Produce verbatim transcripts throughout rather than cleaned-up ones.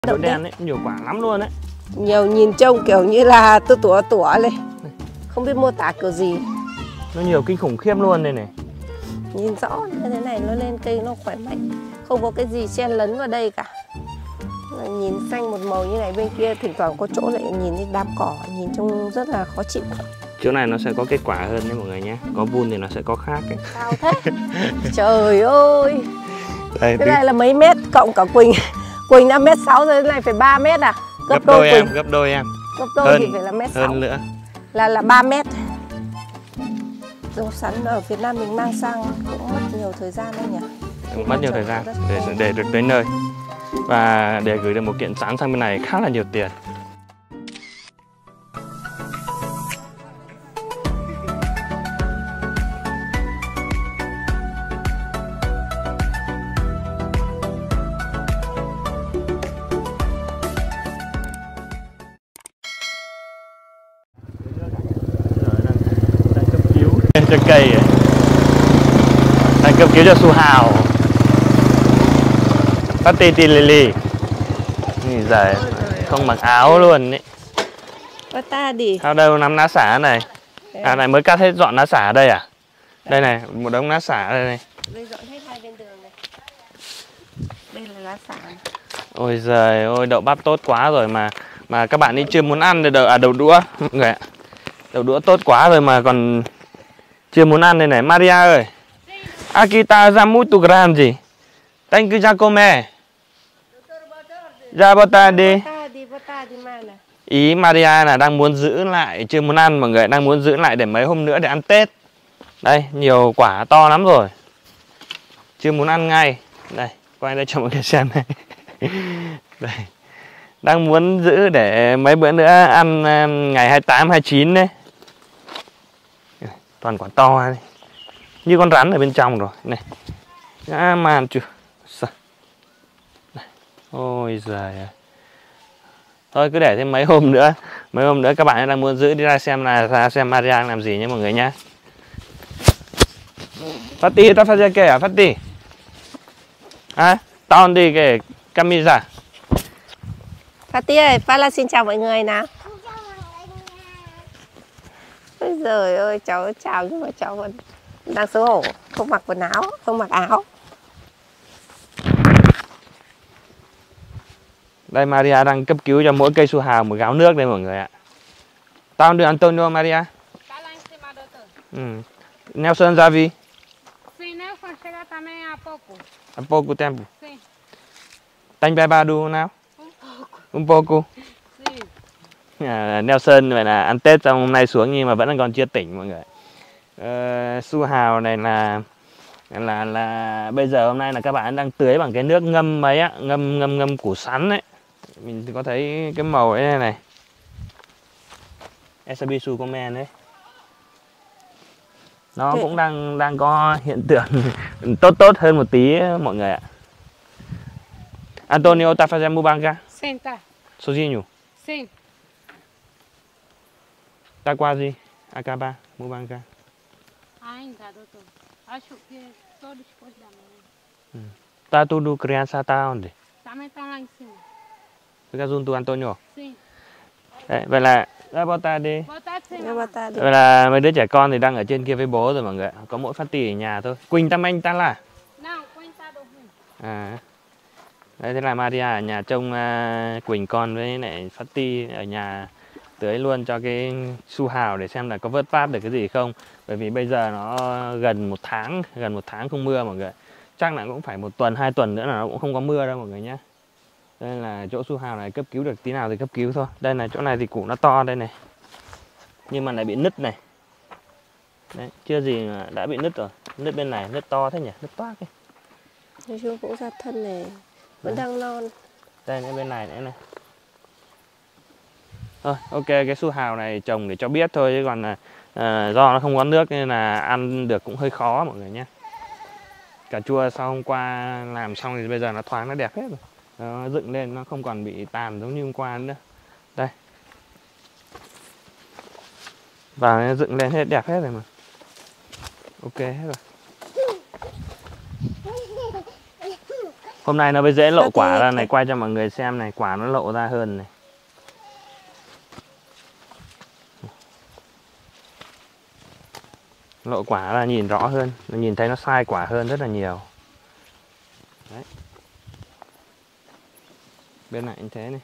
Đậu đen ấy, nhiều quả lắm luôn đấy. Nhiều, nhìn trông kiểu như là tôi tủa tủa lên. Không biết mô tả kiểu gì. Nó nhiều kinh khủng khiếp luôn đây này. Nhìn rõ như thế này nó lên cây nó khỏe mạnh. Không có cái gì chen lấn vào đây cả. Nhìn xanh một màu như này, bên kia thỉnh thoảng có chỗ lại nhìn thấy đám cỏ, nhìn trông rất là khó chịu. Chỗ này nó sẽ có kết quả hơn đấy mọi người nhé. Có vun thì nó sẽ có khác ấy. Cao thế. Trời ơi. Đây, cái này là mấy mét cộng cả Quỳnh. Quỳnh đã mét sáu rồi, cái này phải ba mét à? Gấp, gấp đôi, đôi em, gấp đôi em. Gấp đôi hơn, thì phải là mét sáu. Hơn nữa. Là là ba mét. Rau sắn ở Việt Nam mình mang sang cũng mất nhiều thời gian đấy nhỉ? Cũng mất nhiều thời gian để để được đến nơi. Và để gửi được một kiện sắn sang bên này khá là nhiều tiền. Cho cây ấy. Đang cấp cứu cho su hào. Phát tì tì lì lì. Nhìn giời, không mặc áo luôn ấy. Bắt ta đi. Sao đâu nắm lá xả này. À này mới cắt hết dọn lá xả ở đây à? Đây này, một đống lá xả đây này. Đây dọn hết hai bên đường này. Đây là lá xả. Ôi giời ôi, đậu bắp tốt quá rồi mà mà các bạn ấy chưa muốn ăn đậu à đậu đũa mọi người ạ. Đậu đũa tốt quá rồi mà còn chưa muốn ăn đây này. Maria ơi. Akita ra muito grande. Tem que já comer. Já botar đi. Ý Maria là đang muốn giữ lại, chưa muốn ăn mọi người, đang muốn giữ lại để mấy hôm nữa để ăn Tết. Đây, nhiều quả to lắm rồi. Chưa muốn ăn ngay. Đây, quay đây cho mọi người xem này. Đây. Đang muốn giữ để mấy bữa nữa ăn ngày hai mươi tám, hai mươi chín đấy. Toàn quả to này. Như con rắn ở bên trong rồi. Này. À, màn chưa. Ôi giời. Thôi cứ để thêm mấy hôm nữa. Mấy hôm nữa các bạn đang muốn giữ đi ra xem là ra xem Maria làm gì nhé mọi người nhá. Fatti, ta fazer che à? Fatti. À, tondi cái camisa. Fatti ơi, Fala xin chào mọi người nào. Ôi giời ơi, cháu chào nhưng mà cháu vẫn đang xấu hổ, không mặc quần áo, không mặc áo. Đây Maria đang cấp cứu cho mỗi cây su hào một gáo nước đây mọi người ạ. Tao đưa Antonio Maria. Ừ. Nelson Javi. Sim, Nelson chega também há pouco. Há pouco tempo. Sim. Tem bebado nào? Um pouco. Un pouco. Sim. À, Nelson vậy là ăn Tết xong hôm nay xuống nhưng mà vẫn còn chưa tỉnh mọi người. Ờ, su hào này là là là bây giờ hôm nay là các bạn đang tưới bằng cái nước ngâm mấy á, ngâm ngâm ngâm củ sắn ấy. Mình có thấy cái màu ấy này này. Esabisu Komen đấy. Nó cũng đang đang có hiện tượng tốt tốt hơn một tí mọi người ạ. Antonio tá fazendo mubanca? Sim, tá. Sozinho? Sim. Tá quase acabar mubanca. Ainda, doutor. Acho que só depois da manhã. Tá tudo criança tá onde? Também estão lá em cima. Fica junto Antonio. Sim. Đấy, vậy là ra bota đi. Bota assim. Vậy là mấy đứa trẻ con thì đang ở trên kia với bố rồi mọi người. Có mỗi Phát Tì ở nhà thôi. Quỳnh Tam Anh ta là? Não, Quỳnh tá dormindo. À. Đấy, thế là Maria ở nhà trông uh, Quỳnh con với lại Phát Tì ở nhà tưới luôn cho cái su hào để xem là có vớt phát được cái gì không. Bởi vì bây giờ nó gần một tháng, gần một tháng không mưa mọi người. Chắc là cũng phải một tuần, hai tuần nữa là nó cũng không có mưa đâu mọi người nhé. Đây là chỗ su hào này cấp cứu được tí nào thì cấp cứu thôi. Đây là chỗ này thì củ nó to đây này. Nhưng mà lại bị nứt này. Đấy, chưa gì mà đã bị nứt rồi. Nứt bên này, nứt to thế nhỉ, nứt toác ấy. Nói chung cũng ra thân này, vẫn đang non. Đây bên này nữa này. Thôi, ok, cái su hào này trồng để cho biết thôi chứ còn là à, do nó không có nước nên là ăn được cũng hơi khó mọi người nhé. Cà chua sau hôm qua làm xong thì bây giờ nó thoáng, nó đẹp hết rồi. Nó dựng lên nó không còn bị tàn giống như hôm qua nữa. Đây. Và nó dựng lên hết đẹp hết rồi mà. Ok hết rồi. Hôm nay nó mới dễ lộ Fatty quả ra kìa. này, quay cho mọi người xem này, quả nó lộ ra hơn này. Lộ quả là nhìn rõ hơn, nhìn thấy nó sai quả hơn rất là nhiều. Đấy. Bên này anh thế này.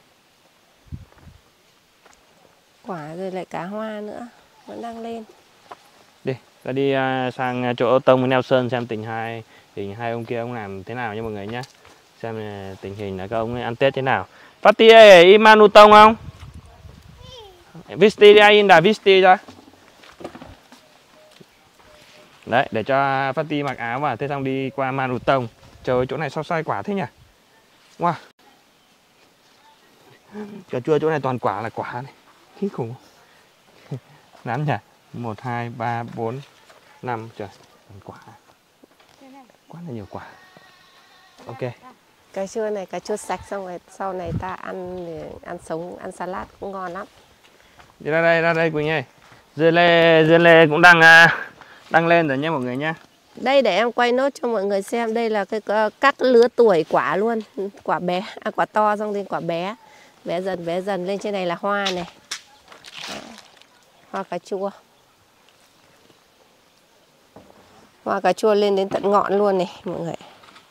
Quả rồi lại cá hoa nữa, vẫn đang lên. Đi, ta đi uh, sang chỗ Tông với Nelson xem tình hai tình hai ông kia ông làm thế nào nha mọi người nhé. Xem uh, tình hình là các ông ấy ăn Tết thế nào. Fatty ơi, Imanu Tông không? Visti đi anh đã Visti ra. Đấy, để cho Fatty mặc áo và thế xong đi qua Manu Tông. Trời ơi, chỗ này sao sai quả thế nhỉ? Wow. Cà chua chỗ này toàn quả là quả này. Kinh khủng. Lắm nhỉ? một, hai, ba, bốn, năm. Trời, toàn quả. Quá là nhiều quả. Ok. Cà chua này cà chua sạch, xong rồi sau này ta ăn ăn sống, ăn salad cũng ngon lắm. Đi ra đây, ra đây Quỳnh ơi. Dưa lê, dưa lê cũng đang đang lên rồi nhé mọi người nhé. Đây để em quay nốt cho mọi người xem, đây là cái các lứa tuổi quả luôn, quả bé, à, quả to xong đến quả bé, bé dần bé dần lên. Trên này là hoa này, hoa cà chua, hoa cà chua lên đến tận ngọn luôn này mọi người.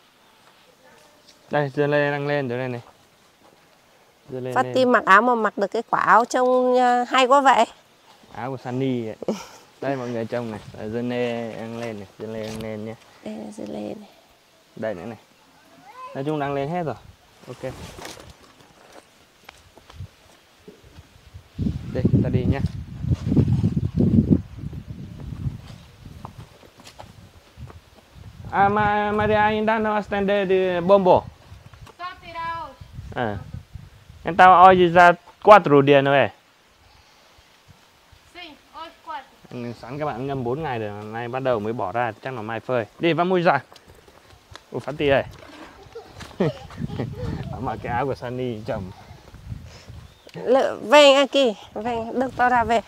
Đây dưa lê đang lên rồi đây này. Dưa lê Fatty lên. mặc áo mà mặc được cái quả áo trông uh, hay quá vậy. Áo của Sunny ấy. Đây mọi người trông này, dưa lê đang lên này, dưa lê đang lên nhé. Đây là dưa lê này. Đây nữa này. Nói chung đang lên hết rồi. Ok. Đây, ta đi nhé. Ah, ma, Maria ainda não atende de bombo. Só tirar os. Ah. Então hoje já quatro dias não é? Sim, os quatro. Sẵn các bạn ngâm bốn ngày rồi, nay bắt đầu mới bỏ ra, chắc là mai phơi. Đi vamos ra. Ủa Fatty ơi. Mặc cái áo của Sunny chồng. Vem aqui, vem, được to ra về.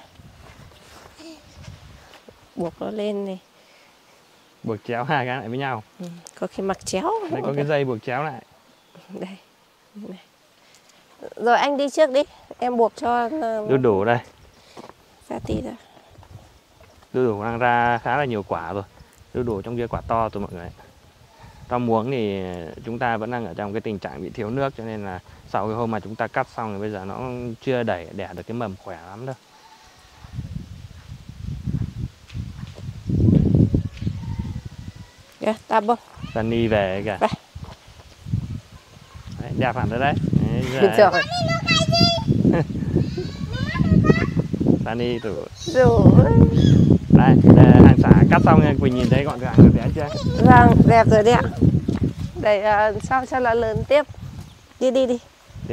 Buộc nó lên này. Buộc chéo hai cái lại với nhau. Ừ, có khi mặc chéo. Đây có cái dây buộc chéo lại. Đây. Này. Rồi anh đi trước đi, em buộc cho Đu đủ đây. Fatty ra. Đu đủ đang ra khá là nhiều quả rồi. Đu đủ trong kia quả to rồi mọi người. Rau muống thì chúng ta vẫn đang ở trong cái tình trạng bị thiếu nước, cho nên là sau cái hôm mà chúng ta cắt xong thì bây giờ nó chưa đẩy đẻ được cái mầm khỏe lắm đâu. Yeah, ta bông. Sunny về kìa. Đây. Đấy, đẹp hẳn rồi đấy. Đấy Rồi. Sunny tủ. Rồi. Đây, đây, hàng xả cắt xong nha, Quỳnh nhìn thấy gọn gàng rồi đẹp chưa? Vâng, đẹp rồi đấy ạ. Để uh, sau cho nó lớn tiếp. Đi đi đi. Đi.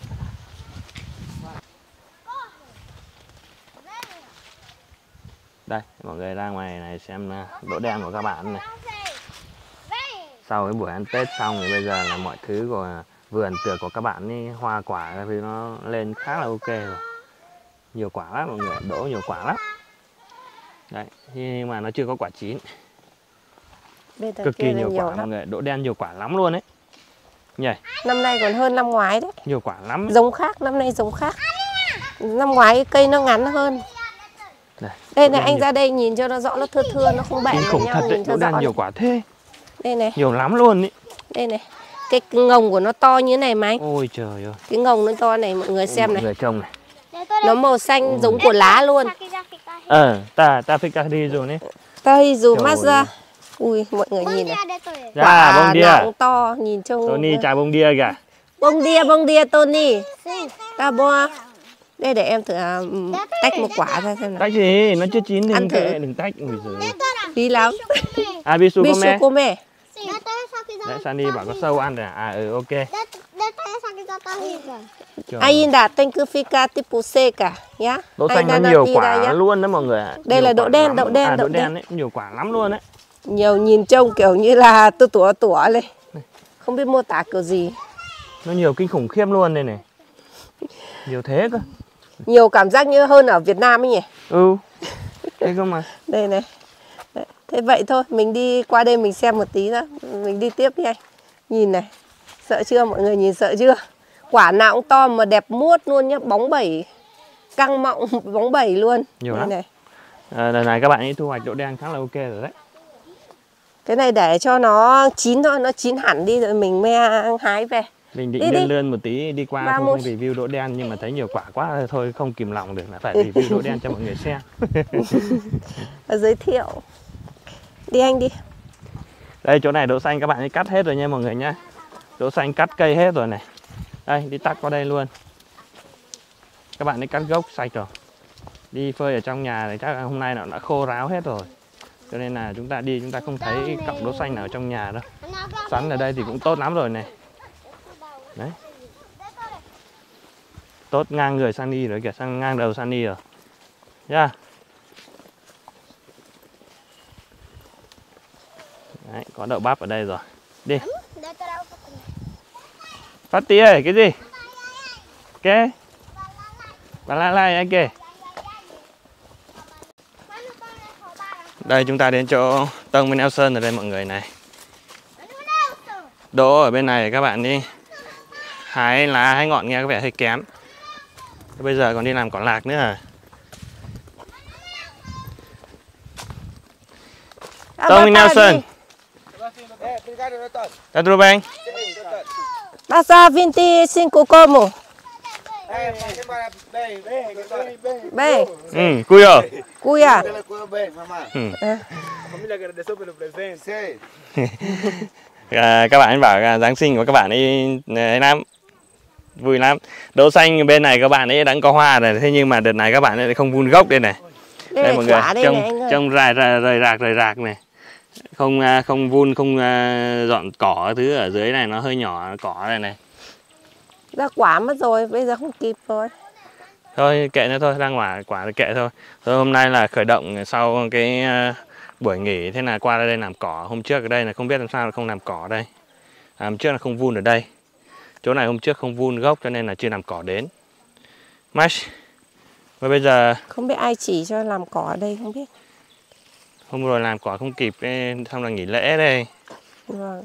Đây, mọi người ra ngoài này xem độ đen của các bạn này. Sau cái buổi ăn Tết xong thì bây giờ là mọi thứ của vườn tược của các bạn ấy, hoa quả thì nó lên khá là ok rồi. Nhiều quả lắm mọi người, đổ nhiều quả lắm. Đấy, nhưng mà nó chưa có quả chín. Cực kỳ nhiều quả lắm. Mọi người, đỗ đen nhiều quả lắm luôn đấy. Nhỉ? Năm nay còn hơn năm ngoái đấy. Nhiều quả lắm. Giống khác, năm nay giống khác. Năm ngoái cây nó ngắn hơn. Đây, đây này anh nhiều. Ra đây nhìn cho nó rõ, nó thưa thưa, nó không bện với nhau. Thật đấy, đỗ đen nhiều quả thế. Đây này. Nhiều lắm luôn ý. Đây này. Cái ngồng của nó to như thế này mà anh. Ôi trời ơi. Cái ngồng nó to này mọi người xem mọi này. Người trông này. Nó màu xanh Ôi. Giống của lá luôn. Ờ, ta ta phải cắt đi rồi đấy. Ta dù mắt ra. Ui, mọi người nhìn này. Dạ, bông đia. Nó cũng to, nhìn trông. Tony chào bông đia kìa. Bông đia, bông đia Tony. Ta bo. Đây để em thử um, tách một quả ra xem nào. Tách gì? Nó chưa chín đừng kệ, đừng tách. Ui giời. Phí lắm. À, bisu come. come. Đấy, Sunny bảo có sâu ăn rồi à? À, ừ, ok. Ainda tem que ficar tipo seca, nhá. Đỗ xanh nó nhiều quả luôn đấy mọi người. Đây là đỗ đen, đậu đen, à, đậu đỗ đen đấy, nhiều quả lắm luôn đấy. Nhiều nhìn trông kiểu như là tôi tủa tủa lên. Không biết mô tả kiểu gì. Nó nhiều kinh khủng khiếp luôn đây này. Nhiều thế cơ. Nhiều cảm giác như hơn ở Việt Nam ấy nhỉ? Ừ. Thế cơ mà. Đây này. Thế vậy thôi, mình đi qua đây mình xem một tí nữa, mình đi tiếp đi anh. Nhìn này, Sợ chưa mọi người, nhìn sợ chưa? Quả nào cũng to mà đẹp muốt luôn nhá, bóng bẩy, căng mọng bóng bẩy luôn. Nhiều đây lắm. này. À, lần này các bạn ấy thu hoạch đỗ đen khá là ok rồi đấy. Cái này để cho nó chín thôi, nó chín hẳn đi rồi mình mới hái về. Mình định Đi, lươn đi. lươn một tí đi qua Ba không, một. không review đỗ đen nhưng mà thấy nhiều quả quá thôi không kìm lòng được là phải review đỗ đen cho mọi người xem. Giới thiệu. Đi anh đi. Đây chỗ này đỗ xanh các bạn ấy cắt hết rồi nha mọi người nhá. Đỗ xanh cắt cây hết rồi này. Đây đi tắt qua đây luôn. Các bạn ấy cắt gốc sạch rồi. Đi phơi ở trong nhà thì chắc là hôm nay nó đã khô ráo hết rồi. Cho nên là chúng ta đi chúng ta không thấy cọng đỗ xanh nào ở trong nhà đâu. Sắn ở đây thì cũng tốt lắm rồi này. Đấy. Tốt ngang người Sunny rồi kìa, sang ngang đầu Sunny rồi. Yeah. Đấy, có đậu bắp ở đây rồi. Đi. Phát tí ơi, cái gì? Cái bà la la anh kìa. Đây chúng ta đến chỗ Tông với Nelson ở đây mọi người này. Đỗ ở bên này các bạn đi. Hái lá hái ngọn nghe có vẻ hơi kém. Bây giờ còn đi làm cỏ lạc nữa à. Tông với Nelson. Tá tudo bem? Passa vinte e cinco como? Bem. Ừ, cuyo. Cuia. Ừ. À, các bạn bảo là Giáng sinh của các bạn ấy, ấy lắm, vui lắm. Đỗ xanh bên này các bạn ấy đã có hoa rồi, thế nhưng mà đợt này các bạn ấy không vun gốc đây này. Đây, đây mọi người, đây trông này, trông rải rời rạc rời rạc này, không không vun không dọn cỏ thứ ở dưới này nó hơi nhỏ cỏ này này. Ra quả mất rồi, bây giờ không kịp rồi. Thôi kệ nó thôi, ra quả quả thì kệ thôi. Thôi hôm nay là khởi động sau cái uh, buổi nghỉ, thế là qua đây làm cỏ. Hôm trước ở đây là không biết làm sao là không làm cỏ ở đây. À, hôm trước là không vun ở đây. Chỗ này hôm trước không vun gốc cho nên là chưa làm cỏ đến. Mash. Và bây giờ không biết ai chỉ cho làm cỏ ở đây không biết. hôm rồi làm cỏ không kịp, xong là nghỉ lễ đây. Vâng.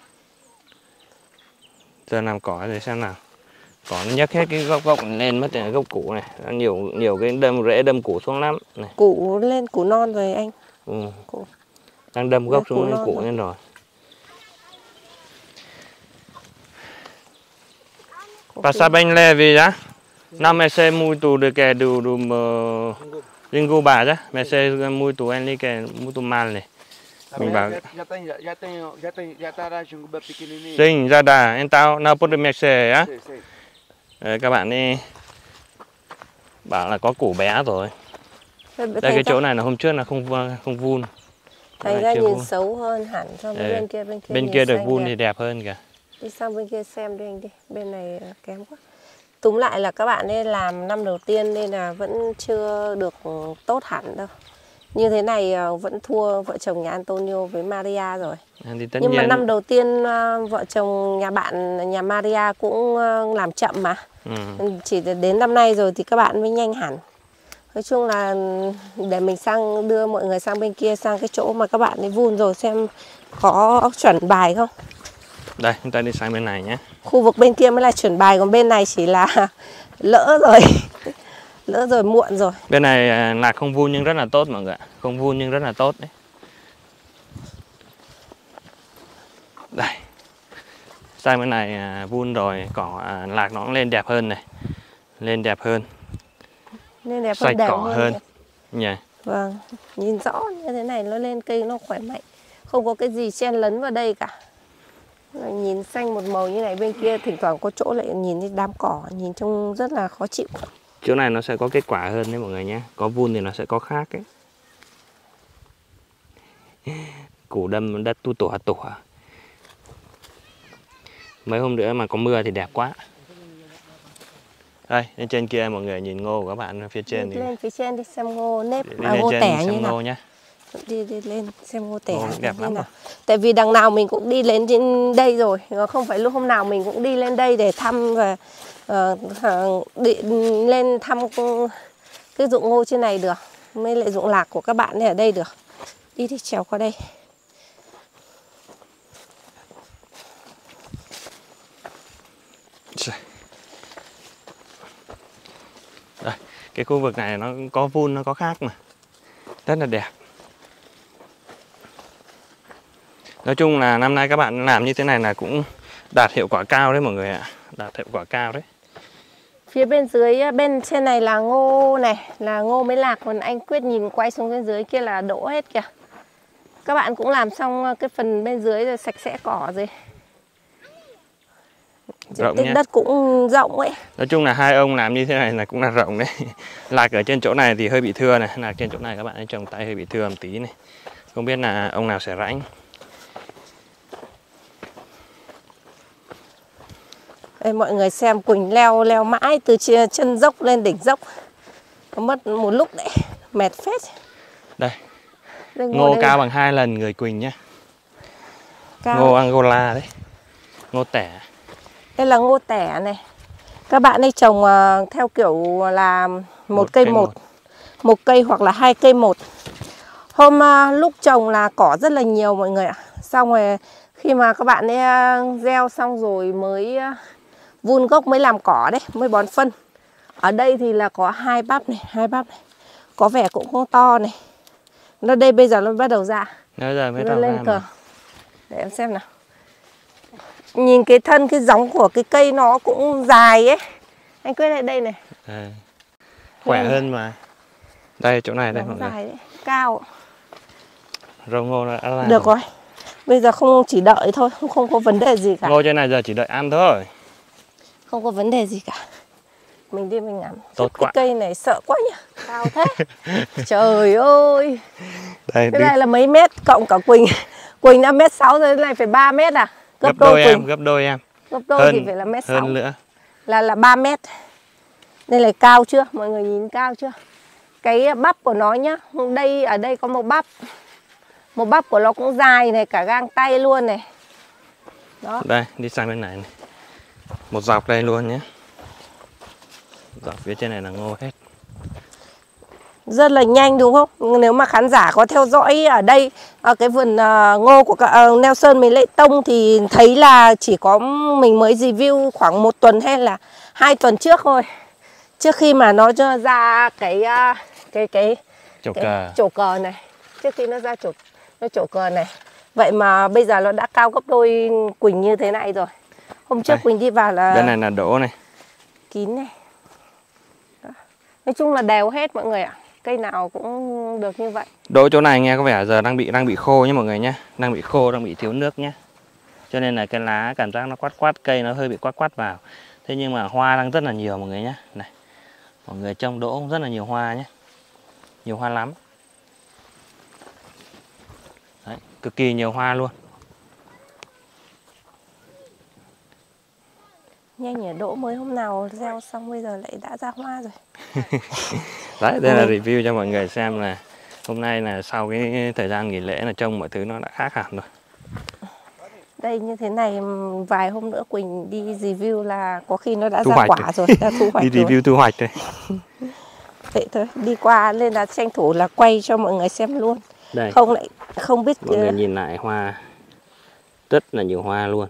Giờ làm cỏ để xem nào. Cỏ nó nhấc hết cái gốc gốc lên mất cái gốc củ này, nhiều nhiều cái đâm rễ đâm củ xuống lắm này. Củ lên củ non rồi anh. Ừ. Củ. Đang đâm gốc Củ xuống lên non củ rồi. lên rồi. Passa bem leve já. Não me sei muito de que do do língua bà chứ. Me sei muito em que muito mal này. Mình bảo já tem já tem já tem já tá ra jungle pequenininho. Sim, já dá. Então não pode mexer á. Sei, sei. Đấy, các bạn đi bảo là có củ bé rồi. Thế Đây thành cái ra- chỗ này là hôm trước là không không vun. thành Này ra chưa nhìn vun. xấu hơn hẳn so với Ừ. bên kia. Bên kia, Bên nhìn kia được xanh vun đẹp. thì đẹp hơn kìa. Đi sang bên kia xem đi anh đi. Bên này kém quá. Túm lại là các bạn ấy làm năm đầu tiên nên là vẫn chưa được tốt hẳn đâu. Như thế này vẫn thua vợ chồng nhà Antonio với Maria rồi. À, thì tất Nhưng mà nhiên. năm đầu tiên vợ chồng nhà bạn nhà Maria cũng làm chậm mà. Ừ. Chỉ đến năm nay rồi thì các bạn mới nhanh hẳn. Nói chung là để mình sang đưa mọi người sang bên kia, sang cái chỗ mà các bạn ấy vun rồi xem có chuẩn bài không. Đây, chúng ta đi sang bên này nhé. Khu vực bên kia mới là chuẩn bài, còn bên này chỉ là lỡ rồi. Lỡ rồi, muộn rồi. Bên này là không vun nhưng rất là tốt mọi người ạ. Không vun nhưng rất là tốt đấy. Đây. Sang bên này à, vun rồi cỏ à, lạc nó cũng lên đẹp hơn này. Lên đẹp hơn. Nên đẹp Sạch hơn, đều cỏ hơn. hơn. nhỉ? Nhỉ. Vâng, nhìn rõ như thế này nó lên cây nó khỏe mạnh. Không có cái gì chen lấn vào đây cả. Nhìn xanh một màu như này, bên kia thỉnh thoảng có chỗ lại nhìn thấy đám cỏ, nhìn trông rất là khó chịu. Chỗ này nó sẽ có kết quả hơn đấy mọi người nhé. Có vun thì nó sẽ có khác ấy. Củ đâm đất tu tủa tủa. Mấy hôm nữa mà có mưa thì đẹp quá. Đây, lên trên kia mọi người nhìn ngô của các bạn phía trên đi thì lên phía trên đi xem ngô nếp, đi à, lên ngô trên tẻ như xem nào. ngô nhé. Đi, đi lên xem ngô tẻ Ngô như đẹp thế lắm nào. rồi. Tại vì đằng nào mình cũng đi lên trên đây rồi, không phải lúc hôm nào mình cũng đi lên đây để thăm và uh, đi lên thăm cái ruộng ngô trên này được, mới lại ruộng lạc của các bạn ở đây được. Đi đi trèo qua đây. cái khu vực này nó có vun, nó có khác mà, rất là đẹp. Nói chung là năm nay các bạn làm như thế này là cũng đạt hiệu quả cao đấy mọi người ạ, đạt hiệu quả cao đấy. Phía bên dưới, bên trên này là ngô này, là ngô mới lạc, còn anh Quyết nhìn quay xuống bên dưới kia là đỗ hết kìa. Các bạn cũng làm xong cái phần bên dưới rồi, sạch sẽ cỏ rồi. Diện tích nhé. đất cũng rộng ấy. Nói chung là hai ông làm như thế này là cũng là rộng đấy. Lạc ở trên chỗ này thì hơi bị thưa này, lạc trên chỗ này các bạn ấy trồng tay hơi bị thưa một tí này. Không biết là ông nào sẽ rãnh. Đây mọi người xem Quỳnh leo leo mãi từ chân dốc lên đỉnh dốc. Có mất một lúc đấy, mệt phết. Đây, đây ngô, ngô đây cao là... bằng hai lần người Quỳnh nhá. Cao. Ngô Angola đấy, ngô tẻ. Đây là ngô tẻ này. Các bạn ấy trồng uh, theo kiểu là một, một cây, cây một. một Một cây hoặc là hai cây một. Hôm uh, lúc trồng là cỏ rất là nhiều mọi người ạ. Xong rồi khi mà các bạn ấy uh, gieo xong rồi mới uh, vun gốc mới làm cỏ đấy, mới bón phân. Ở đây thì là có hai bắp này, hai bắp này. Có vẻ cũng không to này. Nó đây bây giờ nó bắt đầu ra. Nó giờ mới nó lên ra cờ. mà. Để em xem nào. Nhìn cái thân, cái gióng của cái cây nó cũng dài ấy. Anh Quyết đây, đây này. À, khỏe đây. Hơn mà. Đây chỗ này đây mọi dài người. đấy, cao. Rau ngô đã làm. Được rồi. Bây giờ không chỉ đợi thôi, không, không có vấn đề gì cả. Ngô trên này giờ chỉ đợi ăn thôi. Không có vấn đề gì cả. Mình đi mình ngắm. Tốt cái quá. Cây này sợ quá nhỉ. Cao thế. Trời ơi. Đây, cái này là mấy mét cộng cả Quỳnh. Quỳnh đã mét sáu rồi, cái này phải ba mét à? Gấp, gấp đôi, đôi em, gấp đôi em. Gấp đôi hơn, thì phải là mét sáu. Hơn nữa. Là là ba mét. Đây là cao chưa? Mọi người nhìn cao chưa? Cái bắp của nó nhá. Đây ở đây có một bắp. Một bắp của nó cũng dài này, cả gang tay luôn này. Đó. Đây, đi sang bên này này. Một dọc đây luôn nhé. Dọc phía trên này là ngô hết. Rất là nhanh đúng không? Nếu mà khán giả có theo dõi ở đây ở cái vườn uh, ngô của uh, Nelson với Lệ Tông thì thấy là chỉ có mình mới review khoảng một tuần hay là hai tuần trước thôi. Trước khi mà nó cho ra cái uh, cái cái chổ cái cờ. chổ cờ này, trước khi nó ra chổ nó chổ cờ này. Vậy mà bây giờ nó đã cao gấp đôi Quỳnh như thế này rồi. Hôm trước đây, Quỳnh đi vào là bên này là đỗ này. Kín này. Đó. Nói chung là đều hết mọi người ạ. Cây nào cũng được như vậy. Đỗ chỗ này nghe có vẻ giờ đang bị đang bị khô nhé mọi người nhé. Đang bị khô, đang bị thiếu nước nhé. Cho nên là cái lá cảm giác nó quát quát, cây nó hơi bị quát quát vào. Thế nhưng mà hoa đang rất là nhiều mọi người nhé. Này. Mọi người trông đỗ cũng rất là nhiều hoa nhé. Nhiều hoa lắm. Đấy, cực kỳ nhiều hoa luôn. Nhanh nhỉ, đỗ mới hôm nào gieo xong bây giờ lại đã ra hoa rồi. Đấy, đây là review cho mọi người xem là hôm nay là sau cái thời gian nghỉ lễ là trông mọi thứ nó đã khác hẳn rồi. Đây như thế này vài hôm nữa Quỳnh đi review là có khi nó đã thu ra hoạch quả rồi, rồi, đã thu hoạch đi review rồi. thu hoạch rồi. Vậy thôi, đi qua lên là tranh thủ là quay cho mọi người xem luôn. Đây. Không lại không biết mọi người nhìn lại hoa rất là nhiều hoa luôn.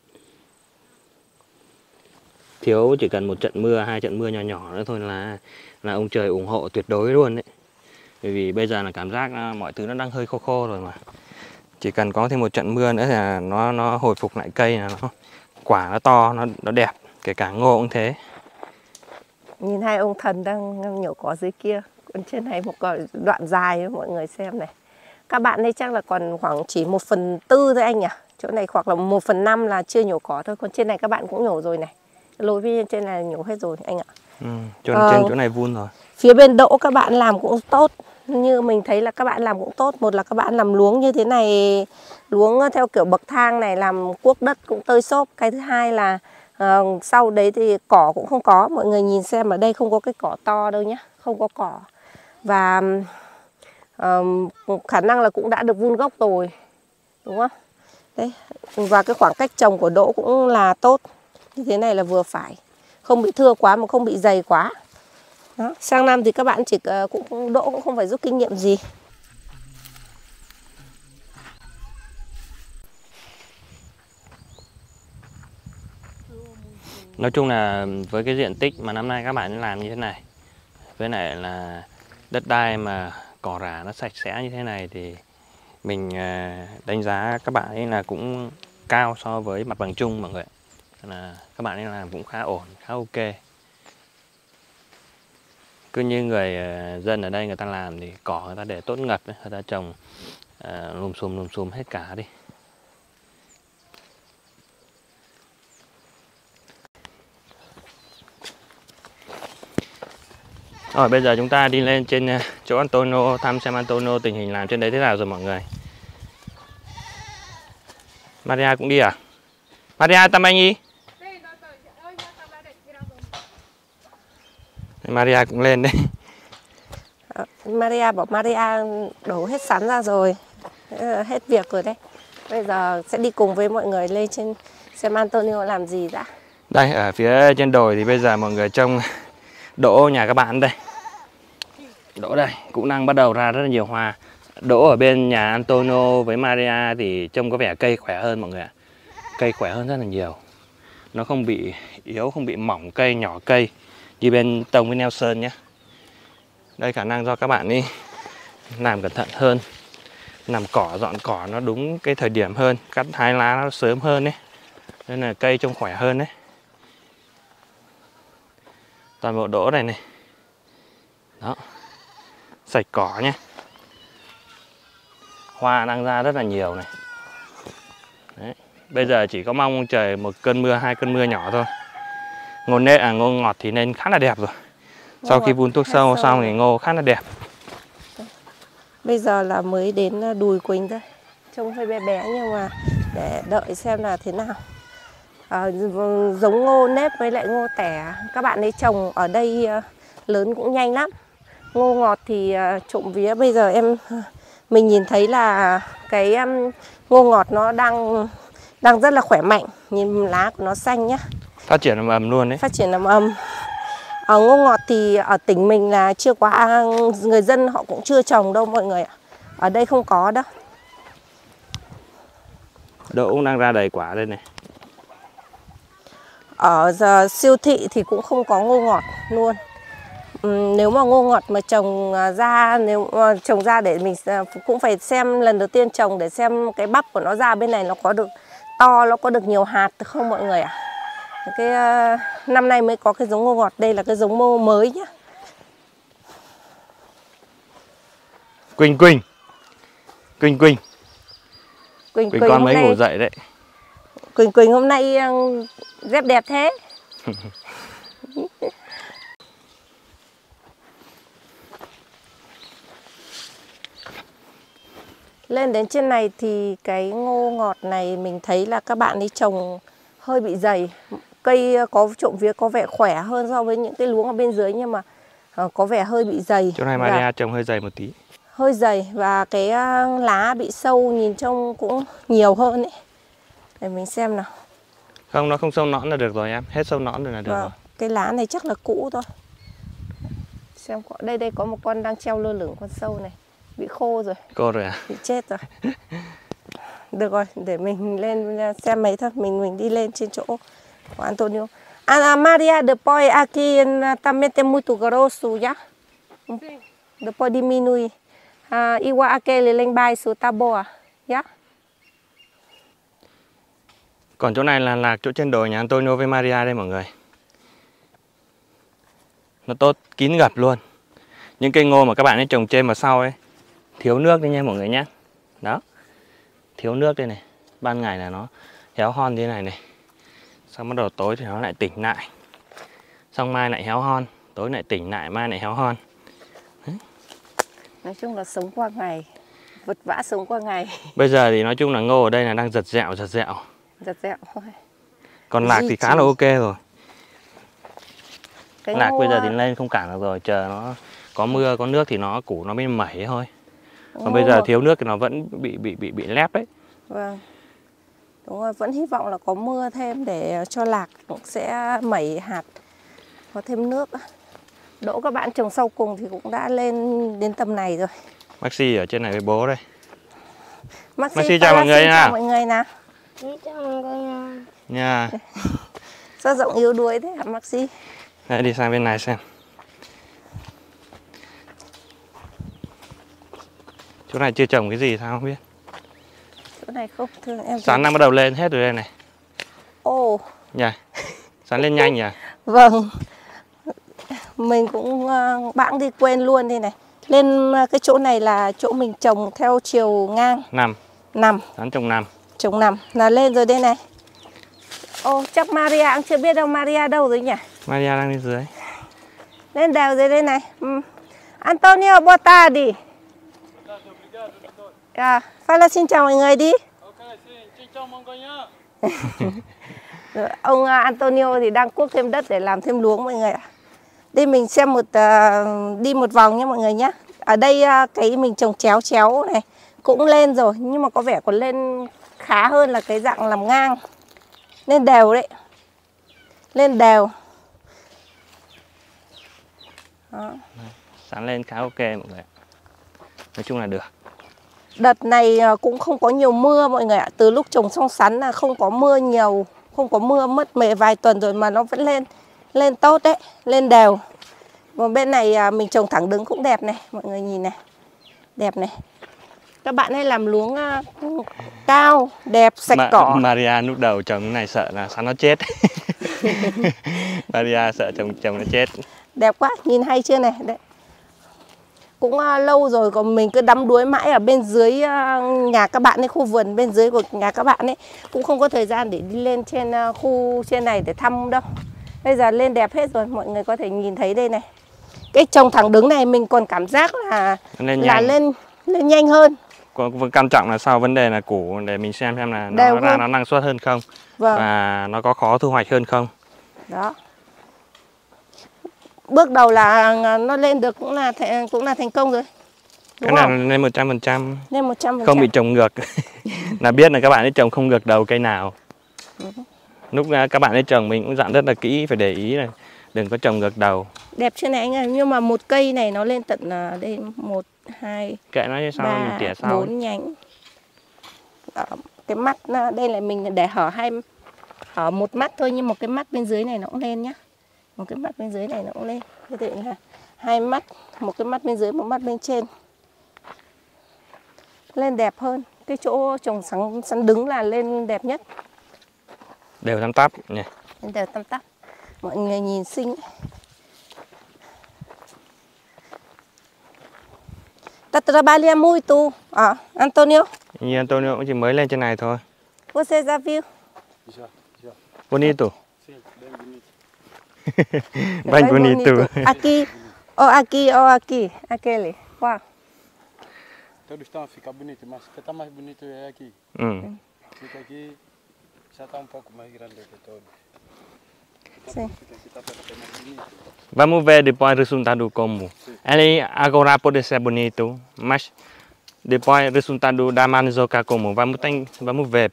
Thiếu chỉ cần một trận mưa, hai trận mưa nhỏ nhỏ nữa thôi là là ông trời ủng hộ tuyệt đối luôn đấy. Bởi vì bây giờ là cảm giác mọi thứ nó đang hơi khô khô rồi mà. Chỉ cần có thêm một trận mưa nữa là nó nó hồi phục lại cây, là nó quả nó to, nó nó đẹp, kể cả ngô cũng thế. Nhìn hai ông thần đang nhổ cỏ dưới kia, còn trên này một đoạn dài ấy, mọi người xem này. Các bạn đây chắc là còn khoảng chỉ một phần tư thôi anh nhỉ? Chỗ này hoặc là một phần năm là chưa nhổ cỏ thôi, còn trên này các bạn cũng nhổ rồi này. Lối bên trên này nhổ hết rồi anh ạ. Ừ, trên, ờ, trên chỗ này vun rồi. Phía bên đỗ các bạn làm cũng tốt. Như mình thấy là các bạn làm cũng tốt. Một là các bạn làm luống như thế này, luống theo kiểu bậc thang này, làm cuốc đất cũng tơi xốp. Cái thứ hai là uh, sau đấy thì cỏ cũng không có. Mọi người nhìn xem ở đây không có cái cỏ to đâu nhá, không có cỏ. Và uh, khả năng là cũng đã được vun gốc rồi, đúng không? Đấy. Và cái khoảng cách trồng của đỗ cũng là tốt. Như thế này là vừa phải, không bị thưa quá mà không bị dày quá. Đó. Sang năm thì các bạn chỉ cũng đỗ cũng không phải rút kinh nghiệm gì. Nói chung là với cái diện tích mà năm nay các bạn làm như thế này với lại là đất đai mà cỏ rả nó sạch sẽ như thế này thì mình đánh giá các bạn ấy là cũng cao so với mặt bằng chung mọi người. Là các bạn ấy làm cũng khá ổn, khá ok. Cứ như người dân ở đây người ta làm thì cỏ người ta để tốt ngập, người ta trồng uh, lùm xùm lùm xùm hết cả đi. Rồi bây giờ chúng ta đi lên trên chỗ Antonio, thăm xem Antonio tình hình làm trên đấy thế nào rồi mọi người. Maria cũng đi à? Maria tâm anh ý. Maria cũng lên đấy. À, Maria bảo Maria đổ hết sắn ra rồi, hết việc rồi đấy. Bây giờ sẽ đi cùng với mọi người lên trên xem Antonio làm gì đã. Đây ở phía trên đồi thì bây giờ mọi người trông đỗ nhà các bạn đây. Đỗ đây cũng đang bắt đầu ra rất là nhiều hoa. Đỗ ở bên nhà Antonio với Maria thì trông có vẻ cây khỏe hơn mọi người ạ. Cây khỏe hơn rất là nhiều. Nó không bị yếu, không bị mỏng cây, nhỏ cây như bên Tông với Nelson nhé. Đây khả năng do các bạn ấy làm cẩn thận hơn, làm cỏ, dọn cỏ nó đúng cái thời điểm hơn, cắt hái lá nó sớm hơn đấy, nên là cây trông khỏe hơn đấy. Toàn bộ đỗ này này, đó, sạch cỏ nhé. Hoa đang ra rất là nhiều này. Đấy. Bây giờ chỉ có mong trời một cơn mưa, hai cơn mưa nhỏ thôi. Ngô nếp à ngô ngọt thì nên khá là đẹp rồi. Sau khi vun thuốc sâu xong thì ngô khá là đẹp. Bây giờ là mới đến đùi Quỳnh thôi, trông hơi bé bé nhưng mà để đợi xem là thế nào. À, giống ngô nếp với lại ngô tẻ các bạn ấy trồng ở đây lớn cũng nhanh lắm. Ngô ngọt thì trộm vía bây giờ em mình nhìn thấy là cái um, ngô ngọt nó đang đang rất là khỏe mạnh, nhìn lá của nó xanh nhá. Phát triển ầm ầm luôn đấy. Phát triển ầm ầm. Ở ngô ngọt thì ở tỉnh mình là chưa quá, người dân họ cũng chưa trồng đâu mọi người ạ. Ở đây không có đâu. Đỗ cũng đang ra đầy quả đây này. Ở giờ siêu thị thì cũng không có ngô ngọt luôn. Uhm, nếu mà ngô ngọt mà trồng ra, nếu mà trồng ra để mình cũng phải xem lần đầu tiên trồng để xem cái bắp của nó ra bên này nó có được to, nó có được nhiều hạt không mọi người ạ. Cái uh, năm nay mới có cái giống ngô ngọt, đây là cái giống ngô mới nhá. Quỳnh Quỳnh Quỳnh Quỳnh Quỳnh, Quỳnh con mới nay... ngủ dậy đấy. Quỳnh Quỳnh hôm nay uh, dép đẹp thế. Lên đến trên này thì cái ngô ngọt này mình thấy là các bạn ấy trồng hơi bị dày. Cây có trộm vía có vẻ khỏe hơn so với những cái luống ở bên dưới nhưng mà uh, có vẻ hơi bị dày. Chỗ này Maria trồng hơi dày một tí. Hơi dày và cái uh, lá bị sâu nhìn trông cũng nhiều hơn ấy. Để mình xem nào. Không, nó không sâu nõn là được rồi em, hết sâu nõn rồi là được vâng, rồi. Cái lá này chắc là cũ thôi. Xem có đây đây có một con đang treo lơ lửng, con sâu này bị khô rồi. Khô rồi à? Bị chết rồi. Được rồi, để mình lên xem mấy thôi, mình mình đi lên trên chỗ của Antonio. Ah, Maria, depois aqui também tem muito grosso, já? Depois diminui. Ah, igual aquele lá embaixo, tá boa, já? Còn chỗ này là lạc chỗ trên đồi nhà Antonio với Maria đây mọi người. Nó tốt, kín gập luôn. Những cây ngô mà các bạn ấy trồng trên và sau ấy thiếu nước đấy nha mọi người nhé. Đó, thiếu nước đây này. Ban ngày là nó héo hon như này này. Xong bắt đầu tối thì nó lại tỉnh lại. Xong mai lại héo hon, tối lại tỉnh lại, mai lại héo hon. Đấy. Nói chung là sống qua ngày, vật vã sống qua ngày. Bây giờ thì nói chung là ngô ở đây là đang giật dẹo, giật dẹo. Giật dẹo thôi. Còn lạc thì khá là ok rồi. Cái lạc ngô... bây giờ thì lên không cản được rồi, chờ nó có mưa, có nước thì nó củ nó mới mẩy thôi. Còn bây giờ thiếu nước thì nó vẫn bị bị bị bị lép đấy. Vâng. Đúng rồi, vẫn hy vọng là có mưa thêm để cho lạc cũng sẽ mẩy hạt, có thêm nước. Đỗ các bạn trồng sau cùng thì cũng đã lên đến tầm này rồi. Maxi ở trên này với bố đây. Maxi, Maxi chào mọi người nào. Mọi người nào. Chào mọi người. Nha. Sao giọng yếu đuối thế hả Maxi? Đấy, đi sang bên này xem. Chỗ này chưa trồng cái gì sao không biết. Chỗ này không thương em. Sắn đang bắt đầu lên hết rồi đây này. Ồ. Nhỉ? Sắn lên nhanh nhỉ? Vâng. Mình cũng uh, bẵng đi quên luôn đây này. Lên uh, cái chỗ này là chỗ mình trồng theo chiều ngang. Nằm. Nằm. Sắn trồng nằm. Trồng nằm là lên rồi đây này. Ồ, chắc Maria cũng chưa biết đâu. Maria đâu rồi nhỉ? Maria đang đi dưới. Lên đều dưới đây này. Ừ. Antonio, boa tarde. À, Fala xin chào mọi người đi. Rồi, ông uh, Antonio thì đang cuốc thêm đất để làm thêm luống mọi người ạ. Đây mình xem một uh, đi một vòng nhé mọi người nhé. Ở đây uh, cái mình trồng chéo chéo này cũng lên rồi, nhưng mà có vẻ còn lên khá hơn là cái dạng làm ngang. Lên đều đấy. Lên đều. Đó. Sắn lên khá ok mọi người. Nói chung là được. Đợt này cũng không có nhiều mưa mọi người ạ. Từ lúc trồng xong sắn là không có mưa nhiều. Không có mưa mất mề vài tuần rồi mà nó vẫn lên. Lên tốt đấy. Lên đều. Còn bên này mình trồng thẳng đứng cũng đẹp này. Mọi người nhìn này. Đẹp này. Các bạn hay làm luống uh, cao, đẹp, sạch Ma cỏ. Maria lúc đầu trồng cái này sợ là sắn nó chết. Maria sợ trồng trồng nó chết. Đẹp quá, nhìn hay chưa này. Đấy. Cũng uh, lâu rồi còn mình cứ đắm đuối mãi ở bên dưới uh, nhà các bạn ấy, khu vườn bên dưới của nhà các bạn ấy. Cũng không có thời gian để đi lên trên uh, khu trên này để thăm đâu. Bây giờ lên đẹp hết rồi, mọi người có thể nhìn thấy đây này. Cái trồng thẳng đứng này mình còn cảm giác là lên là nhanh. lên lên nhanh hơn. Còn quan trọng là sau vấn đề là củ để mình xem xem là Đều nó ra hơn. nó năng suất hơn không. Vâng. Và nó có khó thu hoạch hơn không. Đó. Bước đầu là nó lên được cũng là cũng là thành công rồi. Đúng cái không? này lên một trăm phần trăm. Lên một trăm phần trăm. Không bị trồng ngược. Là biết là các bạn ấy trồng không ngược đầu cây nào. Ừ. Lúc các bạn ấy trồng mình cũng dặn rất là kỹ, phải để ý là đừng có trồng ngược đầu. Đẹp chưa này anh ơi, nhưng mà một cây này nó lên tận đây một, hai, kệ nó sau ba, mình tỉa sau. bốn nhánh. Đó, cái mắt đây là mình để hở hai hở một mắt thôi, nhưng một cái mắt bên dưới này nó cũng lên nhá. Một cái mắt bên dưới này nó cũng lên. Thế thì là hai mắt, một cái mắt bên dưới, một mắt bên trên. Lên đẹp hơn. Cái chỗ trồng sắn sắn đứng là lên đẹp nhất. Đều tăm tắp nhỉ. Đều tăm tắp. Mọi người nhìn xinh. Ta trabalha muito. À, Antonio. Như Antonio cũng chỉ mới lên trên này thôi. Você já viu? Já, já. Bonito. Sim, bem bonito. Bem bonito. Aqui, ó aqui, ó aqui, aquele. Wow. Todos estão a ficar bonitos, mas o que está mais bonito é aqui. Ừ. Fica aqui, já está um pouco mais grande que todos. Sim. Fica aqui, está para mais bonito. Vamos ver depois o resultado como. Ele agora pode ser bonito, mas depois o resultado da manizoca como. Vamos tem, vamos ver.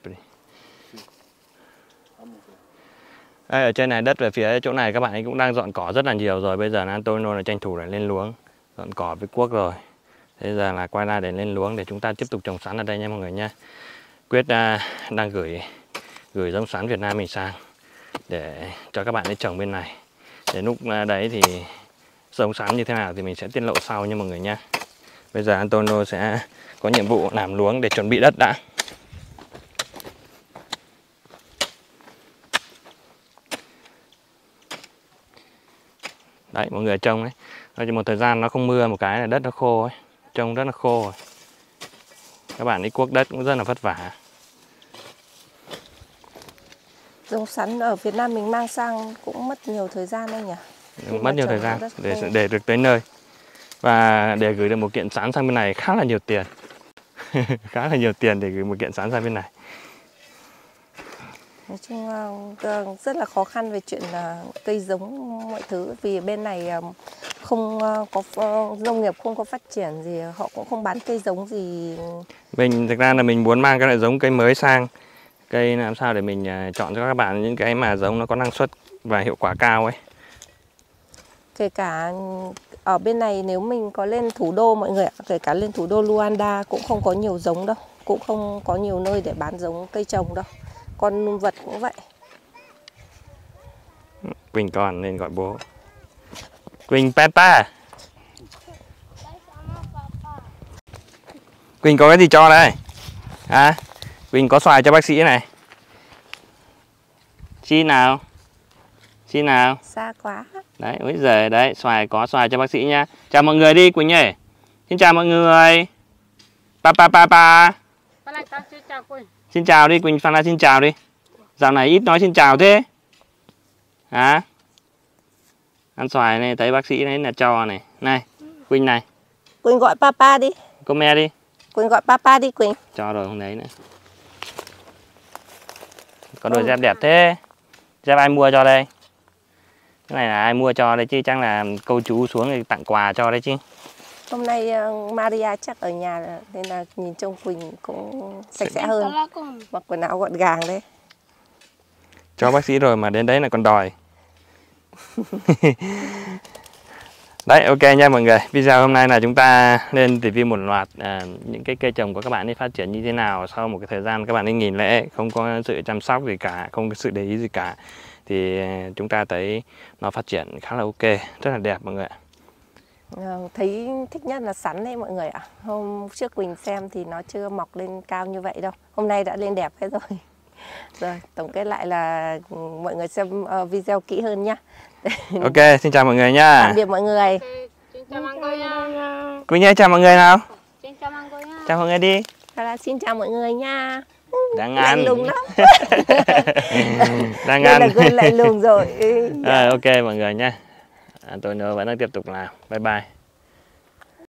Đây, ở trên này đất về phía chỗ này các bạn ấy cũng đang dọn cỏ rất là nhiều rồi. Bây giờ là Antonio là tranh thủ để lên luống, dọn cỏ với cuốc rồi. Bây giờ là quay ra để lên luống để chúng ta tiếp tục trồng sắn ở đây nha mọi người nha. Quyết uh, đang gửi gửi giống sắn Việt Nam mình sang để cho các bạn ấy trồng bên này. Đến lúc uh, đấy thì giống sắn như thế nào thì mình sẽ tiết lộ sau nha mọi người nha. Bây giờ Antonio sẽ có nhiệm vụ làm luống để chuẩn bị đất đã. Đấy, mọi người trông đấy. Nói chung một thời gian nó không mưa một cái là đất nó khô ấy. Trông rất là khô rồi. Các bạn ấy cuốc đất cũng rất là vất vả. Giống sắn ở Việt Nam mình mang sang cũng mất nhiều thời gian đấy nhỉ? Đúng, mất nhiều thời gian để để được tới nơi. Và để gửi được một kiện sắn sang bên này khá là nhiều tiền. Khá là nhiều tiền để gửi một kiện sắn sang bên này. Nói chung rất là khó khăn về chuyện cây giống mọi thứ. Vì bên này không có nông nghiệp không có phát triển gì, họ cũng không bán cây giống gì. Mình thực ra là mình muốn mang các loại giống cây mới sang. Cây làm sao để mình chọn cho các bạn những cái mà giống nó có năng suất và hiệu quả cao ấy. Kể cả ở bên này nếu mình có lên thủ đô mọi người ạ, kể cả lên thủ đô Luanda cũng không có nhiều giống đâu. Cũng không có nhiều nơi để bán giống cây trồng đâu. Con vật cũng vậy. Quỳnh còn nên gọi bố. Quỳnh Peppa. Quỳnh có cái gì cho đây? À, Quỳnh có xoài cho bác sĩ này. Xin nào. Xin nào. Xa quá. Đấy, bây giờ đấy, xoài có xoài cho bác sĩ nha. Chào mọi người đi Quỳnh ơi. Xin chào mọi người. Pa pa pa pa. Con lại con chưa chào Quỳnh. Xin chào đi Quỳnh, Phan Lan xin chào đi. Dạo này ít nói xin chào thế. Hả? Ăn xoài này, thấy bác sĩ đấy là cho này. Này, Quỳnh này. Quỳnh gọi papa đi. Cô mẹ đi. Quỳnh gọi papa đi Quỳnh. Cho rồi không đấy nữa. Có đôi dép đẹp thế. Dép ai mua cho đây? Cái này là ai mua cho đây chứ, chắc là cô chú xuống thì tặng quà cho đấy chứ. Hôm nay uh, Maria chắc ở nhà nên là nhìn trông Quỳnh cũng sạch sẽ hơn. Mặc quần áo gọn gàng đấy. Cho bác sĩ rồi mà đến đấy là còn đòi. Đấy, ok nha mọi người. Video hôm nay là chúng ta lên review một loạt à, những cái cây trồng của các bạn ấy phát triển như thế nào sau một cái thời gian các bạn ấy nghỉ lễ, không có sự chăm sóc gì cả, không có sự để ý gì cả, thì chúng ta thấy nó phát triển khá là ok, rất là đẹp mọi người ạ. À, thấy thích nhất là sắn đấy mọi người ạ. Hôm trước Quỳnh xem thì nó chưa mọc lên cao như vậy đâu. Hôm nay đã lên đẹp hết rồi. Rồi, tổng kết lại là mọi người xem uh, video kỹ hơn nhá. Ok, xin chào mọi người nha. Tạm biệt mọi người. Xin chào mọi người nha. Quỳnh ơi, chào mọi người nào. Xin chào mọi người nha. Chào mọi người đi. Là xin chào mọi người nha. Đang Lạnh ăn. lùng lắm. Đang Đây ăn. là Quỳnh lạnh lùng rồi. À, ok mọi người nha. À, tôi nữa vẫn đang tiếp tục làm. Bye bye.